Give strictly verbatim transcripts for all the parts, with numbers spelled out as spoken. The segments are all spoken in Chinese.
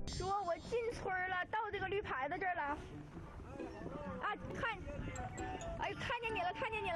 说我进村了，到这个绿牌子这儿了。啊，看，哎，看见你了，看见你了。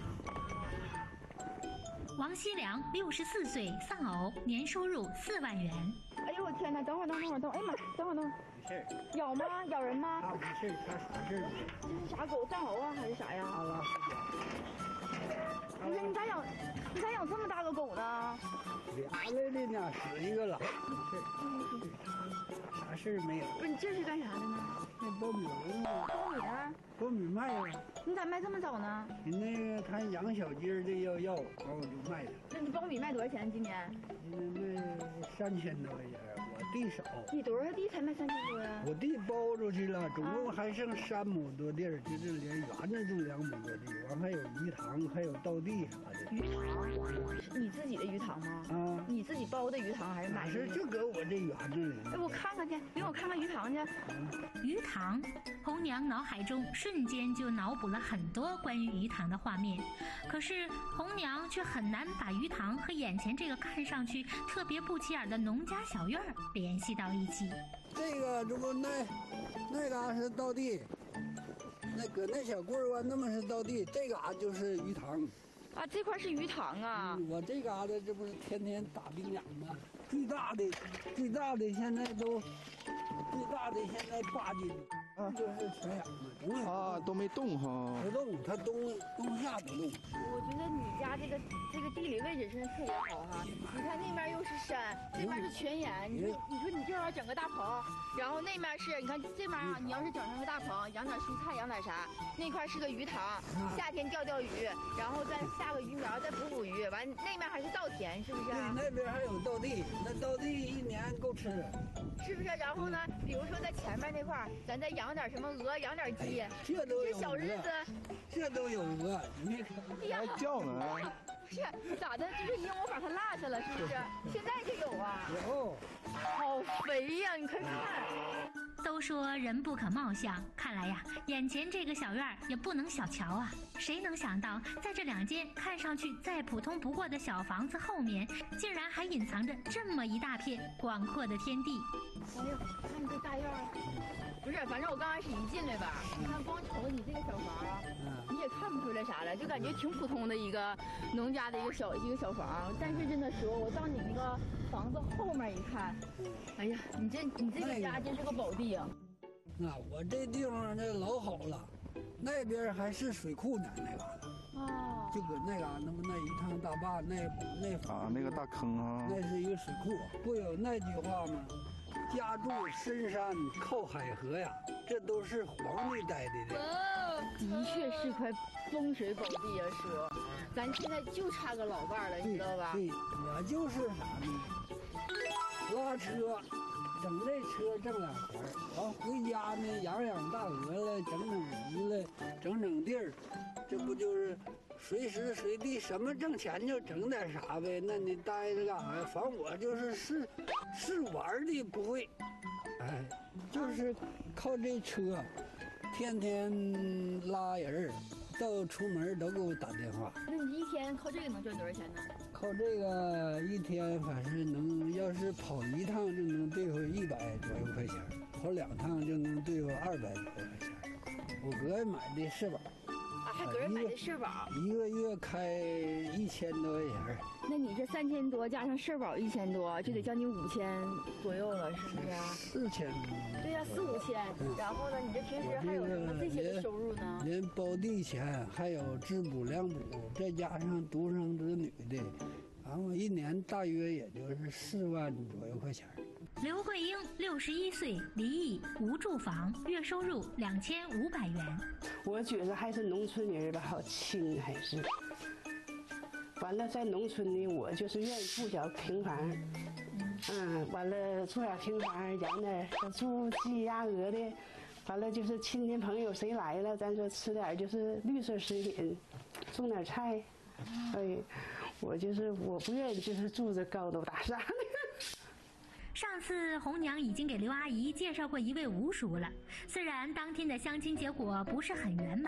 王希良，六十四岁，丧偶，年收入四万元。 哎呦我天哪！等会儿，等会儿，等会儿，哎呀妈，等会儿，等会儿。 没事。 咬吗？咬人吗？ 他没事，他啥事儿？ 这是啥狗？藏獒啊，还是啥呀？ 阿拉斯加。 不是，你咋养？你咋养这么大个狗呢？ 俩来的呢，死一个了，没事。啥事儿没有。 不是，你这是干啥的呢？ 那苞米呢？ 苞米啊？ 苞米卖了。 你咋卖这么早呢？ 你那个他养小鸡儿的要要，完我就卖了。 那你苞米卖多少钱？今年？ 今年卖三千多块钱，我地少。 你多少地才卖三千多呀？ 我地包出去了，总共还剩三亩多地儿，就是连园子就两亩多地，完还有鱼塘，还有稻地啥的。 鱼塘？是你自己的鱼塘吗？ 啊， 你自己包的鱼塘还是买的？ 是就搁我这园子里。 哎，我看看去，领我看看鱼塘去。 鱼塘，红娘脑海中瞬间就脑补了很多关于鱼塘的画面，可是红娘却很难把鱼塘和眼前这个看上去特别不起眼的农家小院儿联系到一起。 这个如果那那嘎是稻地，那搁那小棍儿弯那么是稻地，这嘎就是鱼塘。 啊，这块是鱼塘啊！ 嗯、我这嘎达这不是天天打冰养吗？最大的，最大的现在都，最大的现在八斤，啊，就是全养的， 啊，都没动哈， 不动，它冬冬夏不动。 我觉得你家这个这个地理位置真是特别好哈！你看那面又是山，这面是泉眼，你说你说你这要整个大棚，然后那面是你看这面啊，你要是整上个大棚，养点蔬菜，养点啥，那块是个鱼塘，夏天钓钓鱼，然后再下个鱼苗，再捕捕鱼，完那面还是稻田，是不是？ 对，那边还有稻地，那稻地一年够吃， 是不是？然后呢，比如说在前面那块，咱再养点什么鹅，养点鸡， 这都有这小日子， 这都有鹅，你看， 哎呀， 还叫呢。 不是咋的？就是因为我把它落下了，是不是？现在就有啊。 有。 好肥呀！你快看。 都说人不可貌相，看来呀，眼前这个小院儿也不能小瞧啊。谁能想到，在这两间看上去再普通不过的小房子后面，竟然还隐藏着这么一大片广阔的天地。 哎呦，看你这大院儿，不是，反正我刚开始一进来吧，你看光瞅你这个小房啊，你也看不出来啥来，就感觉挺普通的一个农家的一个小一个小房。但是真的说，我到你那个房子后面一看，哎呀，你这你这个家真是个宝地啊！ 那我这地方那老好了，那边还是水库呢，那嘎达。 哦， 就搁那嘎，那么那一趟大坝那那啊，那个大坑啊， 那是一个水库。不有那句话吗？家住深山靠海河呀，这都是皇帝待的的。 哦，的确是块风水宝地啊，叔。咱现在就差个老伴儿了，你知道吧？ 对，我就是啥呢？拉车，整这车挣两钱儿，完回家呢养养大鹅了，整整鱼了，整整地儿，这不就是随时随地什么挣钱就整点啥呗？那你待着干啥呀？反正我就是是是玩的不会，哎，就是靠这车，天天拉人儿，到出门都给我打电话。 那你一天靠这个能赚多少钱呢？ 靠这个一天反正能，要是跑一趟就能兑回一百左右块钱，跑两趟就能兑回二百左右块钱。我哥买的社保。 啊，还搁这买的社保， 一个月开一千多块钱。 那你这三千多加上社保一千多，就得将近五千左右了，是不是？ 四千。 对呀、啊，四五千。嗯、然后呢，你这平时还有什么这些的收入呢？ 连包地钱，还有质补粮补，再加上独生子女的，然后一年大约也就是四万左右块钱。 刘桂英，六十一岁，离异，无住房，月收入两千五百元。 我觉得还是农村人吧，好轻还是。完了，在农村呢，我就是愿意住小平房，嗯，完了住小平房，养点小猪、鸡、鸭、鹅的，完了就是亲戚朋友谁来了，咱说吃点就是绿色食品，种点菜。哎，我就是我不愿意就是住着高楼大厦的。 上次红娘已经给刘阿姨介绍过一位吴叔了，虽然当天的相亲结果不是很圆满，但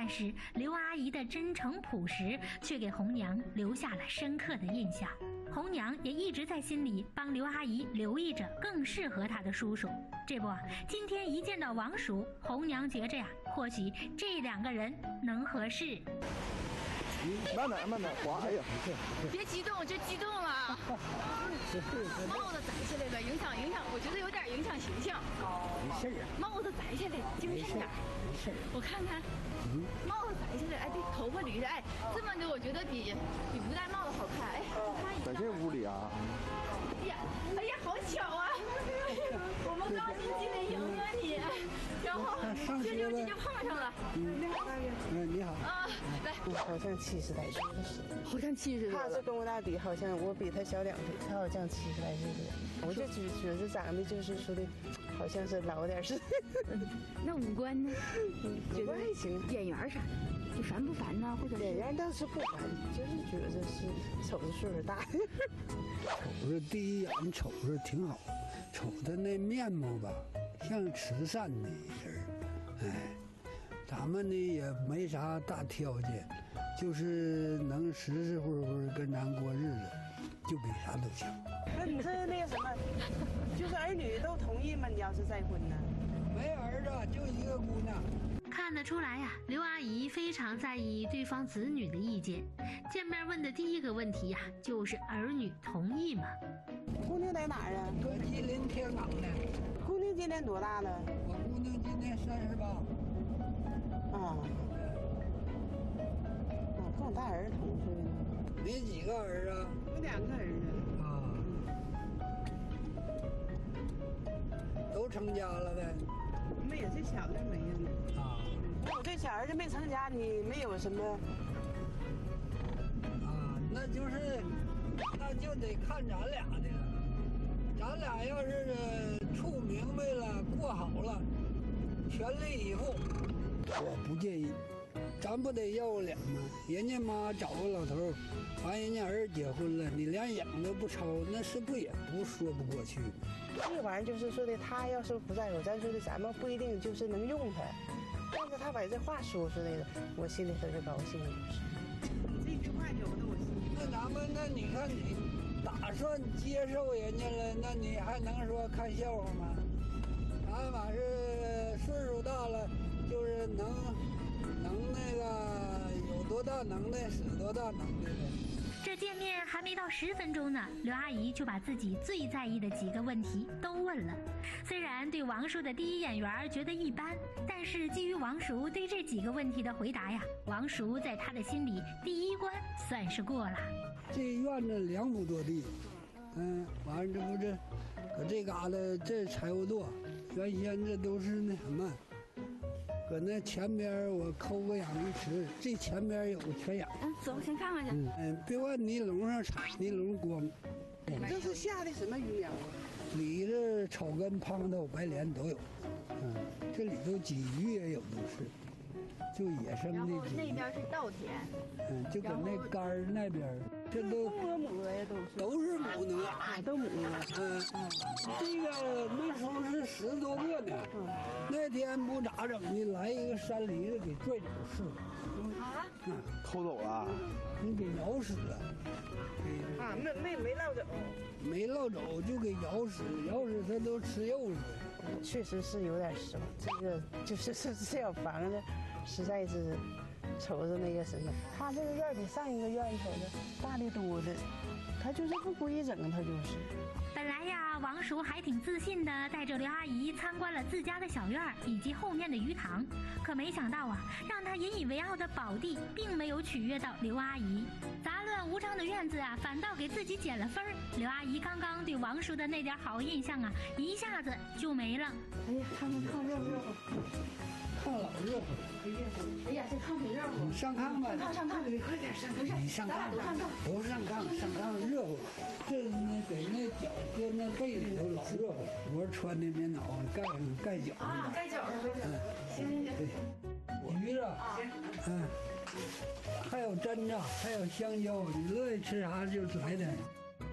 但是刘阿姨的真诚朴实却给红娘留下了深刻的印象。红娘也一直在心里帮刘阿姨留意着更适合她的叔叔。这不，今天一见到王叔，红娘觉着呀，或许这两个人能合适。 慢点，慢点，滑！哎呀， 别激动，这激动了。帽子摘下来了，影响影响，我觉得有点影响形象。 没事啊， 帽子摘下来，精神点。 没事。 我看看，帽子摘下来，哎，对，头发捋着，哎，这么的，我觉得比比不戴帽子好看。哎，看一下。 在这屋里啊。 哎呀，哎呀，好巧啊！我们高兴进来迎合你，然后这就这就碰上了。 嗯，你好。 啊，来， 好像七十来岁的是， 好像七十他是跟我大弟，好像我比他小两岁，他好像七十来岁的。我就觉觉得长得就是说的，好像是老点似的。 那五官呢？ 五官还行， 眼缘啥的，就烦不烦呢？或者眼缘倒是不烦，就是觉得是瞅着岁数大。 瞅着第一眼瞅着挺好，瞅他那面貌吧，像慈善的人。哎，咱们呢也没啥大条件，就是能实实乎乎跟咱过日子，就比啥都强。 那你这那个什么，就是儿女都同意吗？你要是再婚呢？ 没儿子，就一个姑娘。 看得出来呀、啊，刘阿姨非常在意对方子女的意见。见面问的第一个问题呀、啊，就是儿女同意吗？ 姑娘在哪儿啊？ 搁吉林天港呢。 姑娘今年多大了？ 我姑娘今年三十八。 啊。啊，跟我大儿子同岁呢。 你几个儿啊？ 我两个儿子。 啊。都成家了呗？ 我们也最小的没有呢。啊。我这小儿子没成家，你没有什么？ 啊，那就是，那就得看咱俩的了。咱俩要是处明白了，过好了，全力以赴，我不介意。咱不得要脸吗？人家妈找个老头，完人家儿结婚了，你连养都不操，那是不也不说不过去吗？ 这玩意儿就是说的，他要是不在乎，咱说的咱们不一定就是能用他，但是他把这话说出来了，我心里头就高兴了。这句话有的我心里。 那咱们，那你看你打算接受人家了，那你还能说看笑话吗？咱把是岁数大了，就是能能那个有多大能耐使多大能耐呗。 这见面还没到十分钟呢，刘阿姨就把自己最在意的几个问题都问了。虽然对王叔的第一眼缘觉得一般，但是基于王叔对这几个问题的回答呀，王叔在他的心里第一关算是过了。 这院子两亩多地，嗯，完了这不这，搁这嘎达这柴火垛，原先这都是那什么。搁那前边我抠个养鱼池，这前边有个泉眼。 嗯，走，先看看去。 嗯嗯，别往泥笼上插，泥笼光。 这是下的什么鱼苗啊？ 里头草根、胖豆、白莲都有。嗯，这里头鲫鱼也有，都是，就野生的。 然后那边是稻田。 嗯，就搁那杆儿那边，这都公鹅母鹅呀，都是都是母鹅啊，都母鹅。 嗯，这个那时候是十多个呢。嗯，那天不咋整的，来一个山梨的给拽走是。 啊？ 嗯， 偷走了。 你给咬死了。 啊，没没没落走。 没落走就给咬死，咬死它都吃肉了。 确实是有点失望，这个就是这这小房子，实在是瞅着那个什么，他这个院比上一个院瞅着大的多的，他就是不规整，他就是。 本来呀，王叔还挺自信的，带着刘阿姨参观了自家的小院以及后面的鱼塘，可没想到啊，让他引以为傲的宝地并没有取悦到刘阿姨。杂乱无章的院子啊，反倒给自己减了分儿。刘阿姨刚刚对王叔的那点好印象啊，一下子就没了。 哎呀，看看炕热不热乎？ 炕老热乎。 哎呀，这炕挺热乎。 你上炕吧。 炕上炕，你快点上。不是， 你上炕吧。不上炕，上炕热乎。这那给那脚搁那被里头老热乎。我穿的棉袄盖上盖脚上。 啊，盖脚上呗。嗯，行行行。 对，鱼子。嗯。还有榛子，还有香蕉，你乐意吃啥就来点。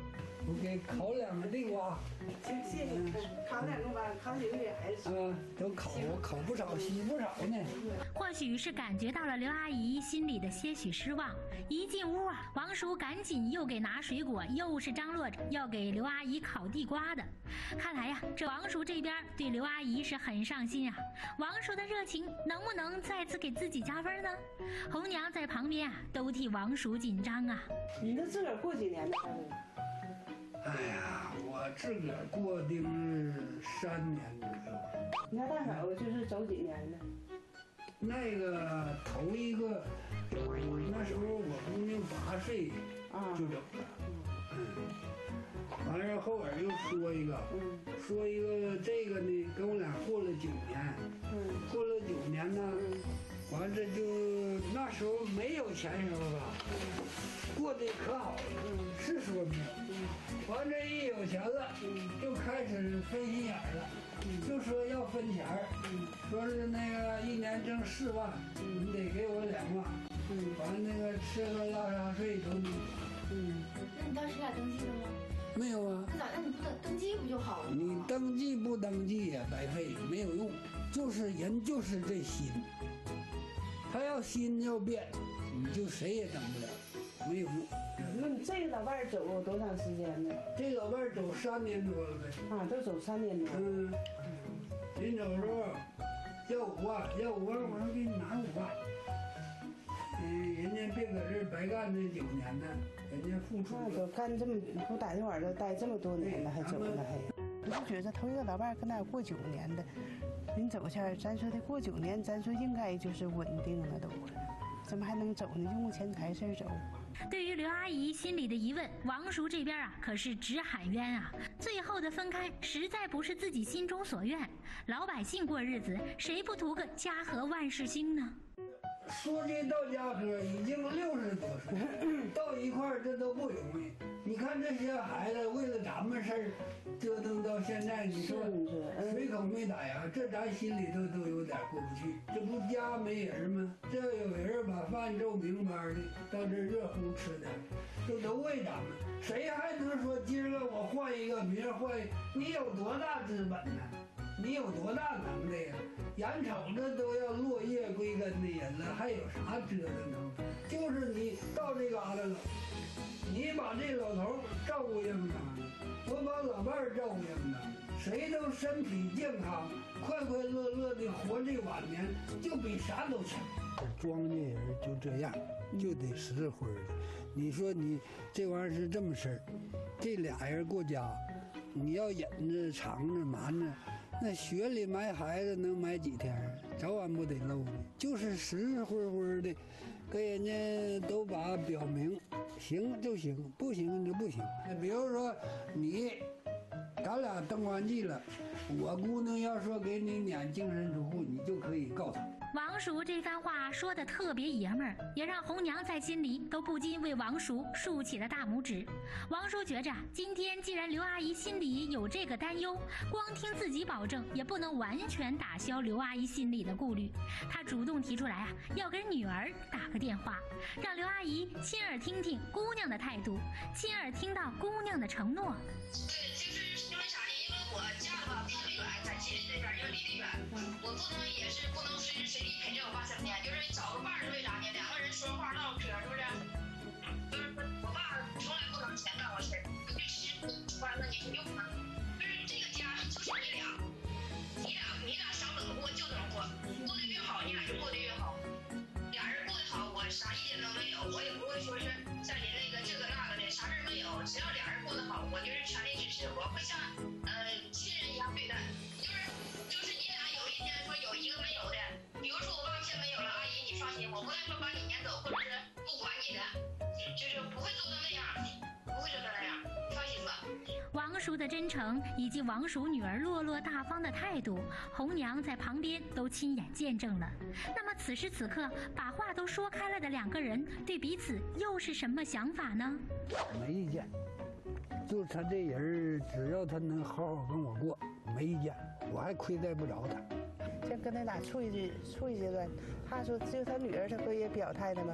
我给烤两个地瓜。 行，谢谢你，烤两个吧，烤几个月还是。 啊，都烤烤不少，洗不少呢。 或许是感觉到了刘阿姨心里的些许失望，一进屋啊，王叔赶紧又给拿水果，又是张罗着要给刘阿姨烤地瓜的。看来呀，这王叔这边对刘阿姨是很上心啊。王叔的热情能不能再次给自己加分呢？红娘在旁边啊，都替王叔紧张啊。 你都自个儿过几年了？ 哎呀，我自个儿过定是三年左右。 你看大嫂子就是走几年了？ 那个头一个，那时候我姑娘八岁就走了，嗯，完了后边又说一个， 嗯， 说一个这个呢，跟我俩过了九年， 嗯， 过了九年呢，完这就那时候没有钱时候吧，过得可好了，是说没有，完这一有钱了，就开始分心眼了。就说要分钱儿，说是那个一年挣四万，你得给我两万，完了那个吃喝拉撒睡都你， 嗯，那你当时俩登记了吗？ 没有啊？ 那咋？那你不登登记不就好了吗？ 你登记不登记也白费，没有用，就是人就是这心，他要心要变，你就谁也整不了，没有用。 那你这个老伴儿走多长时间呢？ 这老伴儿走三年多了呗。 啊，都走三年多。 嗯，临走时候要五万，要五万，我说给你拿五万。嗯，人家别搁这儿白干这九年呢，人家付出那都干这么不打电话都待这么多年了，还走了还。我就觉得头一个老伴儿跟那过九年的，临走前咱说的过九年，咱说应该就是稳定了都，怎么还能走呢？就目前财事走。 对于刘阿姨心里的疑问，王叔这边啊可是直喊冤啊！最后的分开实在不是自己心中所愿，老百姓过日子，谁不图个家和万事兴呢？ 说这到家哥已经六十多岁，到一块儿这都不容易。你看这些孩子为了咱们事儿折腾到现在，你说水口没打牙，这咱心里头都有点过不去。这不家没人吗？这要有人把饭做明白的，到这热乎吃的，这都为咱们。谁还能说今儿个我换一个，明儿换一个？你有多大资本呢？你有多大能耐呀？眼瞅着都要落叶归根的人了，还有啥折腾头？就是你到这嘎达了，你把这老头照顾应当，我把老伴儿照顾应当，谁都身体健康，快快乐乐的活这晚年，就比啥都强。庄稼人就这样，就得实惠的。你说你这玩意儿是这么事儿，这俩人过家，你要忍着、藏着、瞒着。那雪里埋孩子能埋几天？早晚不得漏呢。就是实实惠惠的，跟人家都把表明，行就行，不行就不行。比如说你，咱俩登完记了，我姑娘要说给你撵净身出户，你就可以告她。 王叔这番话说的特别爷们儿，也让红娘在心里都不禁为王叔竖起了大拇指。王叔觉着，今天既然刘阿姨心里有这个担忧，光听自己保证也不能完全打消刘阿姨心里的顾虑。他主动提出来啊，要给女儿打个电话，让刘阿姨亲耳听听姑娘的态度，亲耳听到姑娘的承诺。 对，就是因为啥呢？因为我家的话比较远，在吉林那边又离得远，我不能也是不能随时随地陪着我爸身边，就是找个伴儿是为啥呢？两个人说话唠嗑，是不是？就是我爸从来不拿钱干我事儿，你吃你穿了你是用吗？就是这个家就是你俩，你俩你俩想怎么过就怎么过，过得越好你俩就过得越好，俩人过得好我啥意见都没有，我也不会说是在你那个这个那个的啥事儿没有，只要俩人过得好，我就是全力支持，我会像呃亲人一样对待，就是就是你俩有一天说有一个没有的，比如说我爸现没有了，阿姨你放心，我不会说把你撵走，或者是不管你的，就是不会做到那样，不会做到那样，放心吧。 王叔的真诚以及王叔女儿落落大方的态度，红娘在旁边都亲眼见证了。那么此时此刻把话都说开了的两个人，对彼此又是什么想法呢？ 没意见，就他这人，只要他能好好跟我过，没意见，我还亏待不着他。 像跟他俩处一处一阶段，他说就他女儿，他不也表态了吗？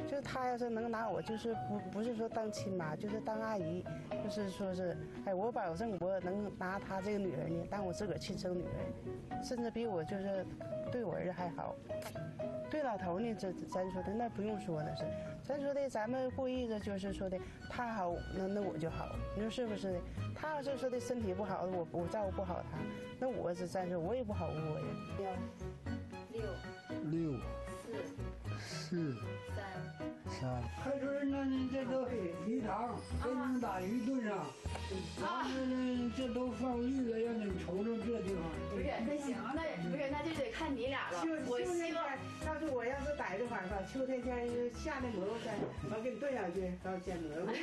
就是他要是能拿我，就是不不是说当亲妈，就是当阿姨，就是说是，哎，我保证我能拿他这个女儿呢当我自个儿亲生女儿，甚至比我就是对我儿子还好。对老头呢，这咱说的那不用说那是，咱说的咱们过日子就是说的他好，那那我就好，你说是不是的？他要是说的身体不好，我我照顾不好他，那我是咱说我也不好过呀。 六六四四三。 三。海春，那你这都鱼塘给你们打鱼炖上，完了这都放绿了，让你们瞅瞅这地方。 不是，那行，那不是，那就得看你俩了。我希望， 要是我要是逮着话吧，秋天天下那蘑菇山，我给你炖上去，然后煎蘑菇。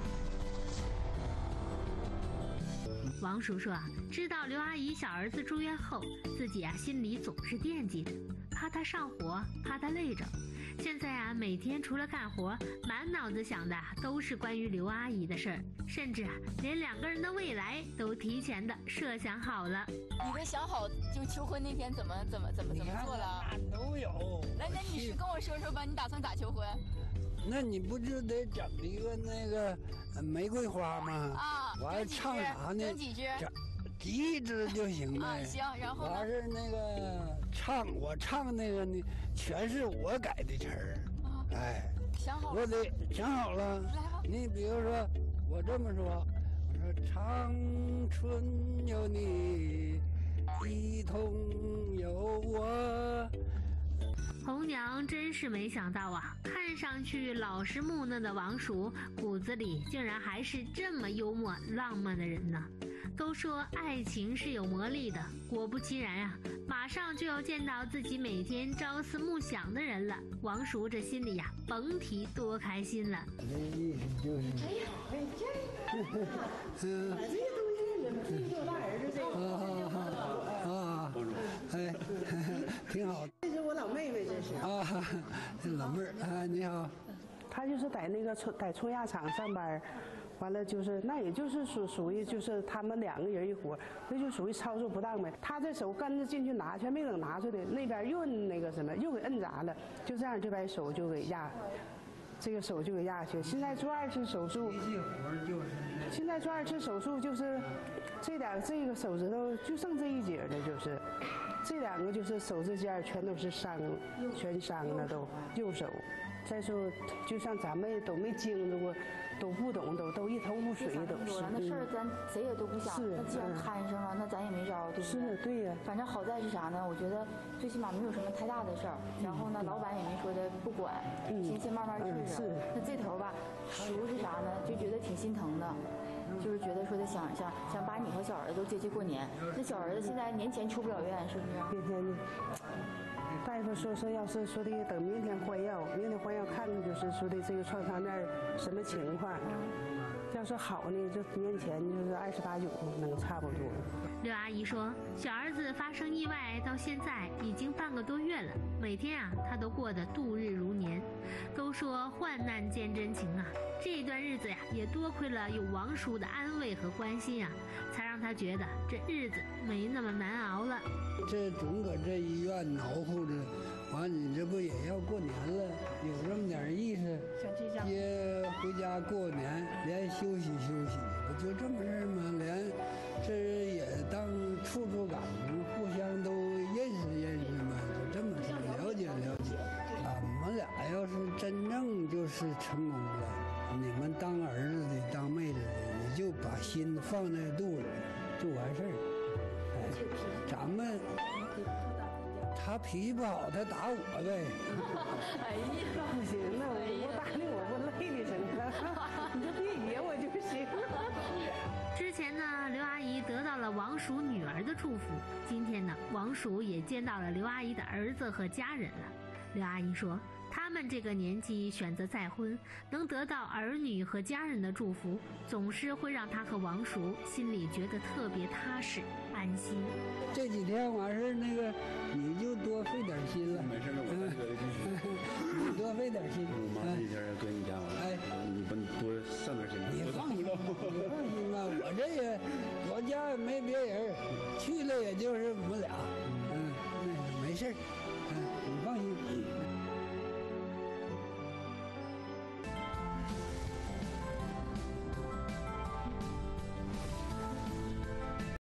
王叔说啊，知道刘阿姨小儿子住院后，自己啊心里总是惦记着，怕他上火，怕他累着。现在啊，每天除了干活，满脑子想的都是关于刘阿姨的事儿，甚至啊，连两个人的未来都提前的设想好了。 你都想好就求婚那天怎么怎么怎么怎么做了？ 都有。 来，那你是跟我说说吧，你打算咋求婚？ 那你不就得整一个那个玫瑰花吗？ 啊， 完了唱啥呢？ 整几只？ 几只就行了。 啊，行，然后呢？ 完是那个唱，我唱那个呢，全是我改的词儿。 啊， 哎， 想好了。 我得想好了。 来吧。 你比如说，我这么说，我说长春有你，一通有我。 红娘真是没想到啊，看上去老实木讷的王叔，骨子里竟然还是这么幽默浪漫的人呢。都说爱情是有魔力的，果不其然啊，马上就要见到自己每天朝思暮想的人了。王叔这心里呀、啊，甭提多开心了。 这意思就是， 哎呀，哎这，嗯，这些东西你们自己给我大儿子这个。 啊，哎，挺好。 这是我老妹妹，这是啊，老妹儿啊，你好。 她就是在那个冲在冲压厂上班，完了就是那也就是属属于就是他们两个人一伙，那就属于操作不当呗。她这手跟着进去拿，全没等拿出来，那边又摁那个什么，又给摁砸了，就这样这边手就给压，这个手就给压下去。现在做二次手术， 这活就是现在做二次手术就是这两这个手指头就剩这一节了，就是这两个就是手指尖全都是伤，全伤了都右手。再说，就像咱们都没经历过，都不懂，都都一头雾水，都是。 那事儿咱谁也都不想， 是那既然摊上了，那咱也没招，对不对？ 是，对呀。 反正好在是啥呢？我觉得最起码没有什么太大的事儿，然后呢，老板也没说的不管，先先慢慢治治。那这头吧，叔是啥呢？就觉得挺心疼的。就是觉得说的想想想把你和小儿子都接去过年，那小儿子现在年前出不了院，是不是？ 明天呢，大夫说是要是说的等明天换药，明天换药看看就是说的这个创伤面什么情况。要是好呢，就年前就是二十八九能差不多。 刘阿姨说，小儿子发生意外到现在已经半个多月了，每天啊，他都过得度日如年。都说患难见真情啊，这一段日子呀，也多亏了有王叔的安慰和关心啊，才让他觉得这日子没那么难熬了。 这总搁这医院挠乎着，完你这不也要过年了，有这么点意思，接回家过年，连休息休息，不就这么事吗？连这也当处处感情，互相都认识认识嘛，就这么事，了解了解。俺们俩要是真正就是成功了，你们当儿子的当妹子的，你就把心放在肚里，就完事儿。哎，咱们他脾气不好，他打我呗。 哎呀，不行，那我我打你我不累的成啊！你就别野我就行。 之前呢，刘阿姨得到了王叔女儿的祝福，今天呢，王叔也见到了刘阿姨的儿子和家人了。刘阿姨说，他们这个年纪选择再婚，能得到儿女和家人的祝福，总是会让她和王叔心里觉得特别踏实安心。 这几天完事那个你就多费点心了。 没事了，我再搁继续。 你多费点心。 我妈这几天搁你家， 哎， 你不多上点心。 你放心吧，你放心吧，我这也我家也没别人，去了也就是我们俩。